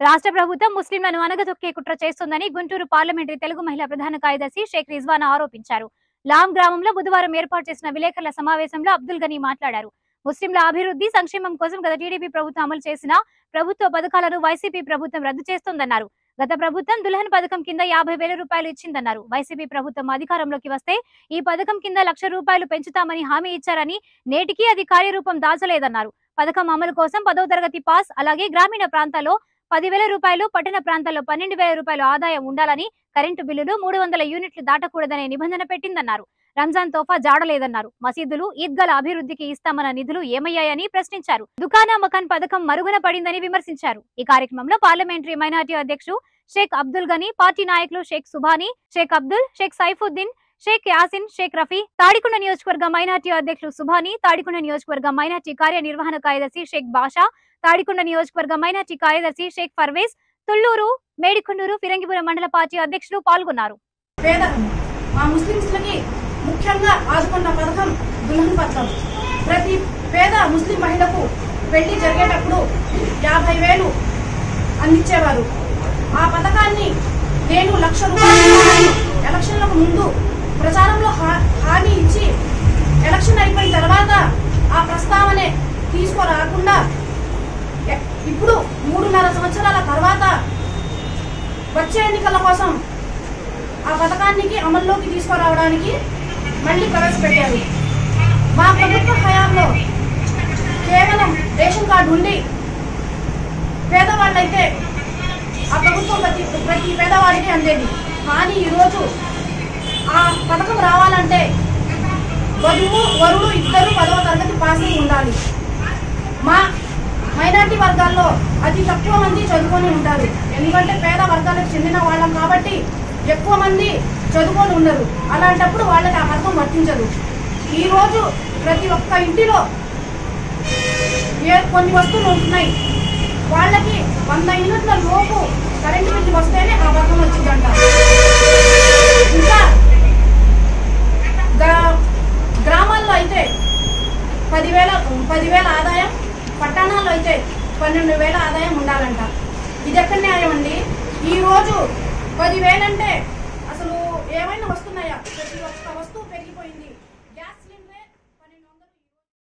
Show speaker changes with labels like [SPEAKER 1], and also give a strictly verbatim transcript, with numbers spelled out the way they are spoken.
[SPEAKER 1] రాష్ట్ర ప్రభుత్వం ముస్లింలను అనగదొక్కే కుట్ర చేస్తోందని గుంటూరు పార్లమెంటరీ తెలుగు మహిళా ప్రధాన కార్యదర్శి షేక్ రిజ్వానా ఆరోపించారు. లాం గ్రామంలో బుధవారం ఏర్పాటు చేసిన విలేకరుల సమావేశంలో అబ్దుల్ గనీ మాట్లాడారు. ముస్లింల అభివృద్ధి సంక్షేమం కోసం గత టీడీపీ ప్రభుత్వం అమలు చేసిన ప్రభుత్వ పథకాలను వైసీపీ ప్రభుత్వం రద్దు చేస్తోందన్నారు. గత ప్రభుత్వం దుల్హన్ పథకం కింద యాభై వేల రూపాయలు ఇచ్చిందన్నారు. వైసీపీ ప్రభుత్వం అధికారంలోకి వస్తే ఈ పథకం కింద లక్ష రూపాయలు పెంచుతామని హామీ ఇచ్చారని, నేటికి అది కార్యరూపం దాల్చలేదన్నారు. పథకం అమలు కోసం పదో తరగతి పాస్, అలాగే గ్రామీణ ప్రాంతాల్లో పదివేల రూపాయలు, పట్టణ ప్రాంతాల్లో పన్నెండు వేల రూపాయలు ఆదాయం ఉండాలని, కరెంటు బిల్లులు మూడు వందల యూనిట్లు దాటకూడదనే నిబంధన పెట్టిందన్నారు. రంజాన్ తోఫా జాడలేదన్నారు. మసీదులు, ఈద్గాల అభివృద్ధికి ఇస్తామన్న నిధులు ఏమయ్యాయని ప్రశ్నించారు. దుకానా మకాన్ పథకం మరుగున పడిందని విమర్శించారు. ఈ కార్యక్రమంలో పార్లమెంటరీ మైనార్టీ అధ్యక్షుడు షేక్ అబ్దుల్ గనీ, పార్టీ నాయకులు షేక్ సుభానీ, షేక్ అబ్దుల్, షేక్ సైఫుద్దీన్, షేక్ యాసిన్, షేక్ రఫీ, తాడికొండ నియోజకవర్గ మైనార్టీ అధ్యక్షుడు సుభానీ, తాడికొండ నియోజకవర్గ మైనార్టీ కార్యనిర్వహణ కార్యదర్శి షేక్ బాషా, తాడికొండ నియోజకవర్గ మైనార్టీ కార్యదర్శి షేక్ పర్వేజ్, తుళ్లూరు, మేడికొండూరు, ఫిరంగిపురం మండల పార్టీ అధ్యక్షులు పాల్గొన్నారు.
[SPEAKER 2] ముఖ్యంగా ఆదుకున్న పథకం దుల్హన్ పథకం. ప్రతి పేద ముస్లిం మహిళకు పెళ్లి జరిగేటప్పుడు యాభై వేలు అందించేవారు. ఆ పథకాన్ని నేను లక్ష రూపాయలు ఎలక్షన్లకు ముందు ప్రచారంలో హామీ ఇచ్చి, ఎలక్షన్ అయిపోయిన తర్వాత ఆ ప్రస్తావనే తీసుకురాకుండా ఇప్పుడు మూడున్నర సంవత్సరాల తర్వాత వచ్చే ఎన్నికల కోసం ఆ పథకానికి అమల్లోకి తీసుకురావడానికి మళ్ళీ ప్రవేశపెట్టారు. మా ప్రభుత్వ హయాంలో కేవలం రేషన్ కార్డు ఉండి పేదవాళ్ళైతే ఆ ప్రభుత్వం ప్రతి ప్రతి పేదవాడికి అందేది. కానీ ఈరోజు ఆ పథకం రావాలంటే వధువు వరుడు ఇద్దరు పదవ తరగతి పాస్ అయి ఉండాలి. మా మైనార్టీ వర్గాల్లో అతి తక్కువ మంది చదువుకొని ఉంటారు. ఎందుకంటే పేద వర్గాలకు చెందిన వాళ్ళం కాబట్టి ఎక్కువ మంది చదువుకొని ఉండరు. అలాంటప్పుడు వాళ్ళకి ఆ పథకం వర్తించదు. ఈరోజు ప్రతి ఒక్క ఇంటిలో ఏ కొన్ని వస్తువులు ఉంటున్నాయి, వాళ్ళకి వంద యూనిట్ల లోపు కరెంటు బిల్లు వస్తేనే ఆ పథకం వచ్చిందంట. ఇంకా గ్రామాల్లో అయితే పదివేల పదివేల ఆదాయం, పట్టణాల్లో అయితే పన్నెండు వేల ఆదాయం ఉండాలంట. ఇది ఎక్కడ న్యాయం అండి? ఈరోజు పదివేలంటే అసలు ఏమైనా వస్తున్నాయా? ప్రతి ఒక్క వస్తువు పెరిగిపోయింది.